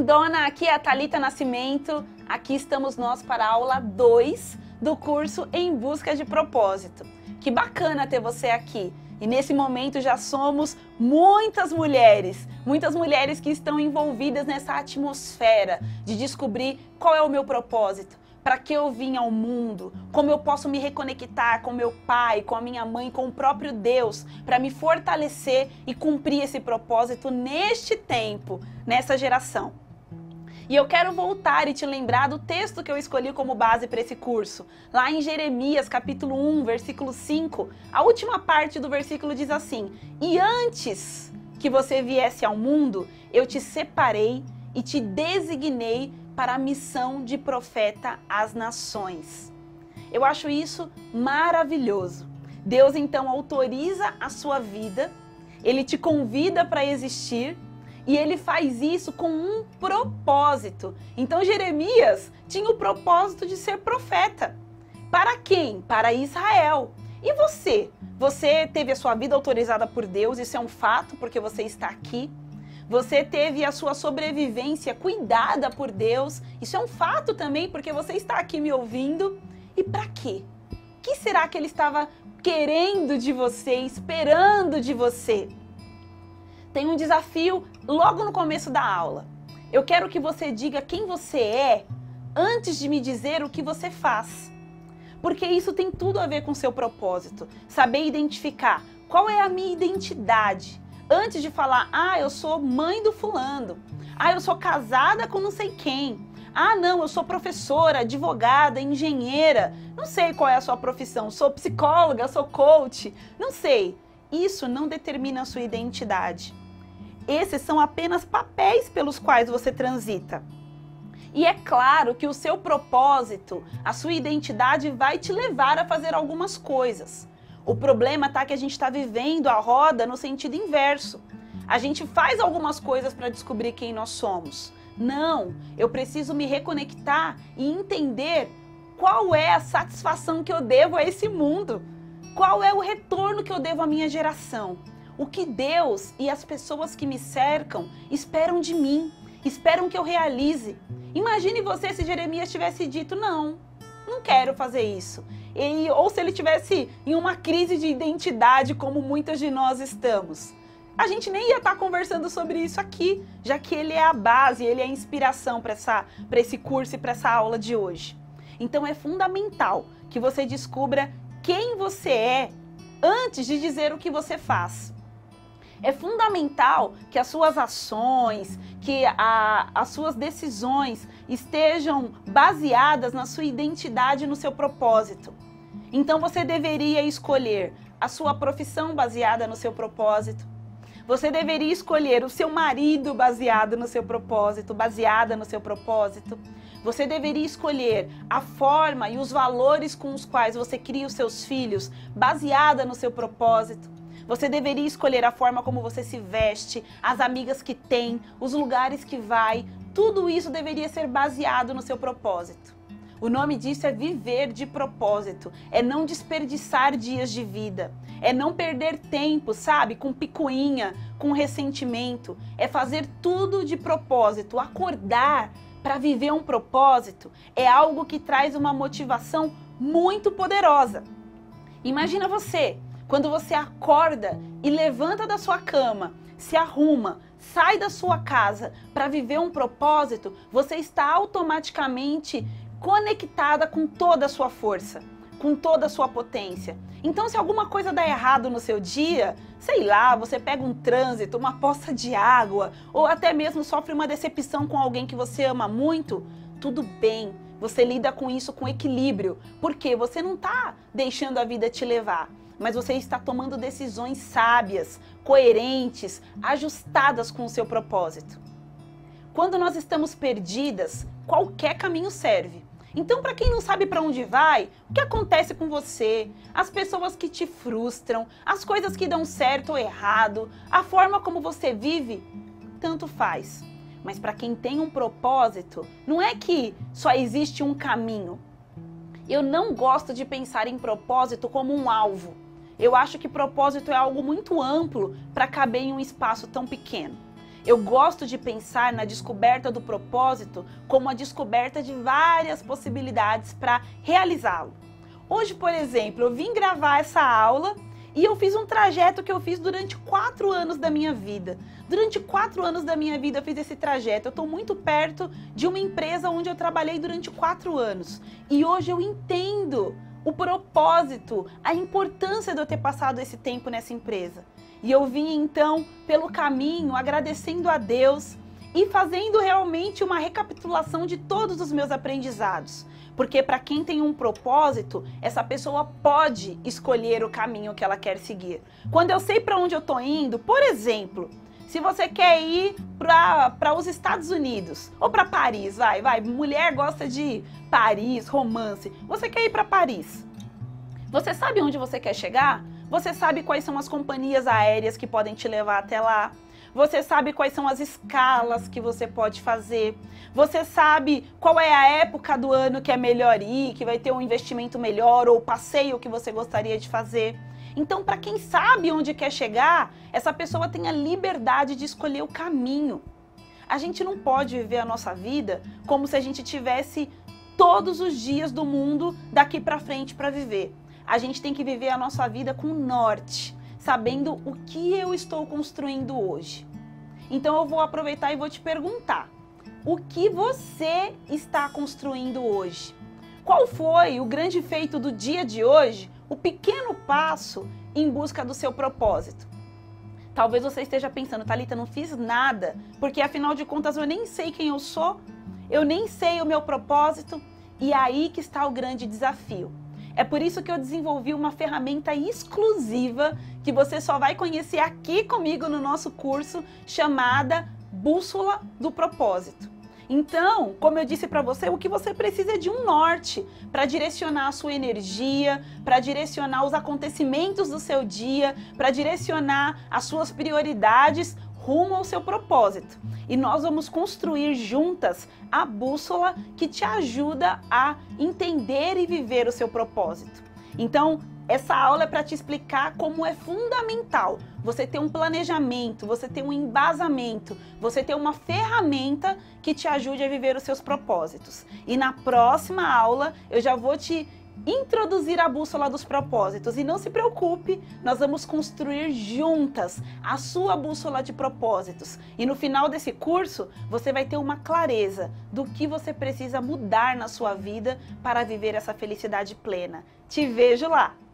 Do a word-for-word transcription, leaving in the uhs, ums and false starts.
lindona, aqui é a Thalita Nascimento, aqui estamos nós para a aula dois do curso Em Busca de Propósito. Que bacana ter você aqui! E nesse momento já somos muitas mulheres, muitas mulheres que estão envolvidas nessa atmosfera de descobrir qual é o meu propósito, para que eu vim ao mundo, como eu posso me reconectar com meu pai, com a minha mãe, com o próprio Deus, para me fortalecer e cumprir esse propósito neste tempo, nessa geração. E eu quero voltar e te lembrar do texto que eu escolhi como base para esse curso. Lá em Jeremias, capítulo um, versículo cinco, a última parte do versículo diz assim: E antes que você viesse ao mundo, eu te separei e te designei para a missão de profeta às nações. Eu acho isso maravilhoso. Deus então autoriza a sua vida, Ele te convida para existir, e ele faz isso com um propósito. Então Jeremias tinha o propósito de ser profeta. Para quem? Para Israel. E você? Você teve a sua vida autorizada por Deus, isso é um fato, porque você está aqui. Você teve a sua sobrevivência cuidada por Deus, isso é um fato também, porque você está aqui me ouvindo. E para quê? O que será que ele estava querendo de você, esperando de você? Tem um desafio logo no começo da aula. Eu quero que você diga quem você é antes de me dizer o que você faz. Porque isso tem tudo a ver com o seu propósito. Saber identificar qual é a minha identidade. Antes de falar, ah, eu sou mãe do fulano. Ah, eu sou casada com não sei quem. Ah, não, eu sou professora, advogada, engenheira. Não sei qual é a sua profissão. Sou psicóloga, sou coach. Não sei. Isso não determina a sua identidade. Esses são apenas papéis pelos quais você transita. E é claro que o seu propósito, a sua identidade vai te levar a fazer algumas coisas. O problema está que a gente está vivendo a roda no sentido inverso. A gente faz algumas coisas para descobrir quem nós somos. Não, eu preciso me reconectar e entender qual é a satisfação que eu devo a esse mundo. Qual é o retorno que eu devo à minha geração? O que Deus e as pessoas que me cercam esperam de mim, esperam que eu realize. Imagine você se Jeremias tivesse dito, não, não quero fazer isso. E, ou se ele tivesse em uma crise de identidade, como muitas de nós estamos. A gente nem ia estar conversando sobre isso aqui, já que ele é a base, ele é a inspiração para essa, para esse curso e para essa aula de hoje. Então é fundamental que você descubra quem você é antes de dizer o que você faz. É fundamental que as suas ações, que a, as suas decisões estejam baseadas na sua identidade e no seu propósito. Então você deveria escolher a sua profissão baseada no seu propósito. Você deveria escolher o seu marido baseado no seu propósito, baseada no seu propósito. Você deveria escolher a forma e os valores com os quais você cria os seus filhos, baseada no seu propósito. Você deveria escolher a forma como você se veste, as amigas que tem, os lugares que vai. Tudo isso deveria ser baseado no seu propósito. O nome disso é viver de propósito, é não desperdiçar dias de vida, é não perder tempo, sabe, com picuinha, com ressentimento, é fazer tudo de propósito, acordar para viver um propósito é algo que traz uma motivação muito poderosa. Imagina você, quando você acorda e levanta da sua cama, se arruma, sai da sua casa para viver um propósito, você está automaticamente conectada com toda a sua força, com toda a sua potência. Então, se alguma coisa dá errado no seu dia, sei lá, você pega um trânsito, uma poça de água, ou até mesmo sofre uma decepção com alguém que você ama muito, tudo bem, você lida com isso com equilíbrio, porque você não está deixando a vida te levar, mas você está tomando decisões sábias, coerentes, ajustadas com o seu propósito. Quando nós estamos perdidas, qualquer caminho serve. Então, para quem não sabe para onde vai, o que acontece com você, as pessoas que te frustram, as coisas que dão certo ou errado, a forma como você vive, tanto faz. Mas para quem tem um propósito, não é que só existe um caminho. Eu não gosto de pensar em propósito como um alvo. Eu acho que propósito é algo muito amplo para caber em um espaço tão pequeno. Eu gosto de pensar na descoberta do propósito como a descoberta de várias possibilidades para realizá-lo. Hoje, por exemplo, eu vim gravar essa aula e eu fiz um trajeto que eu fiz durante quatro anos da minha vida. Durante quatro anos da minha vida eu fiz esse trajeto. Eu estou muito perto de uma empresa onde eu trabalhei durante quatro anos. E hoje eu entendo o propósito, a importância de eu ter passado esse tempo nessa empresa. E eu vim então pelo caminho agradecendo a Deus e fazendo realmente uma recapitulação de todos os meus aprendizados. Porque para quem tem um propósito, essa pessoa pode escolher o caminho que ela quer seguir. Quando eu sei para onde eu estou indo, por exemplo, se você quer ir para os Estados Unidos ou para Paris, vai, vai, mulher gosta de Paris, romance, você quer ir para Paris. Você sabe onde você quer chegar? Você sabe quais são as companhias aéreas que podem te levar até lá? Você sabe quais são as escalas que você pode fazer? Você sabe qual é a época do ano que é melhor ir, que vai ter um investimento melhor ou o passeio que você gostaria de fazer? Então, para quem sabe onde quer chegar, essa pessoa tem a liberdade de escolher o caminho. A gente não pode viver a nossa vida como se a gente tivesse todos os dias do mundo daqui para frente para viver. A gente tem que viver a nossa vida com norte, sabendo o que eu estou construindo hoje. Então eu vou aproveitar e vou te perguntar, o que você está construindo hoje? Qual foi o grande feito do dia de hoje, o pequeno passo em busca do seu propósito? Talvez você esteja pensando, Thalita, não fiz nada, porque afinal de contas eu nem sei quem eu sou, eu nem sei o meu propósito, e é aí que está o grande desafio. É por isso que eu desenvolvi uma ferramenta exclusiva que você só vai conhecer aqui comigo no nosso curso, chamada Bússola do Propósito. Então, como eu disse para você, o que você precisa é de um norte para direcionar a sua energia, para direcionar os acontecimentos do seu dia, para direcionar as suas prioridades rumo ao seu propósito. E nós vamos construir juntas a bússola que te ajuda a entender e viver o seu propósito. Então, essa aula é para te explicar como é fundamental você ter um planejamento, você ter um embasamento, você ter uma ferramenta que te ajude a viver os seus propósitos. E na próxima aula eu já vou te introduzir a bússola dos propósitos. E não se preocupe, nós vamos construir juntas a sua bússola de propósitos. E no final desse curso, você vai ter uma clareza do que você precisa mudar na sua vida para viver essa felicidade plena. Te vejo lá!